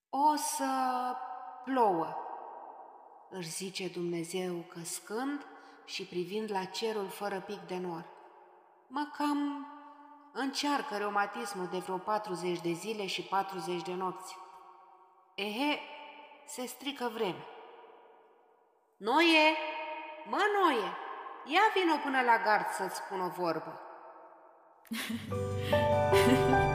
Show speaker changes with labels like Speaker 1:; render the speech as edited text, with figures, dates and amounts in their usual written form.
Speaker 1: O să plouă, își zice Dumnezeu căscând și privind la cerul fără pic de nor. Mă cam încearcă reumatismul de vreo 40 de zile și 40 de nopți. Ehe, se strică vremea. Noie, mă Noie, ia vino până la gard să-ți spun o vorbă.